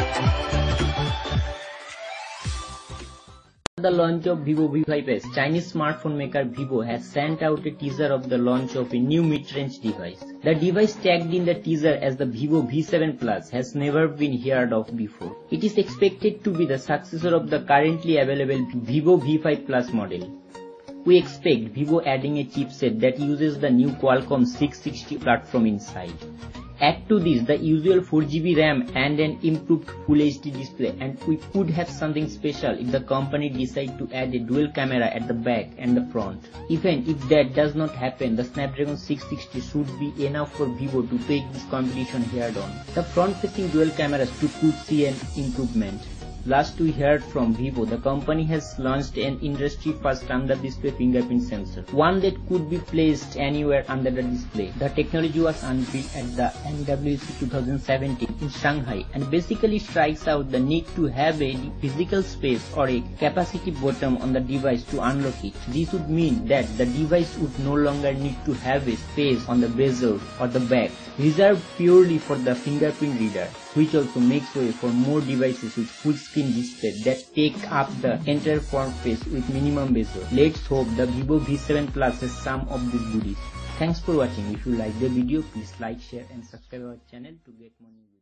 The launch of Vivo V5s, Chinese smartphone maker Vivo has sent out a teaser of the launch of a new mid-range device. The device tagged in the teaser as the Vivo V7 Plus has never been heard of before. It is expected to be the successor of the currently available Vivo V5 Plus model. We expect Vivo adding a chipset that uses the new Qualcomm 660 platform inside. Add to this the usual 4GB RAM and an improved Full HD display, and we could have something special if the company decides to add a dual camera at the back and the front. Even if that does not happen, the Snapdragon 660 should be enough for Vivo to take this competition head on. The front-facing dual cameras could see an improvement. Last we heard from Vivo, the company has launched an industry-first under-display fingerprint sensor, one that could be placed anywhere under the display. The technology was unveiled at the MWC 2017 in Shanghai and basically strikes out the need to have a physical space or a capacity button on the device to unlock it. This would mean that the device would no longer need to have a space on the bezel or the back, reserved purely for the fingerprint reader, which also makes way for more devices with full-screen displays that take up the entire front face with minimum bezel. Let's hope the Vivo V7 Plus has some of these goodies. Thanks for watching. If you like the video, please like, share and subscribe our channel to get more news.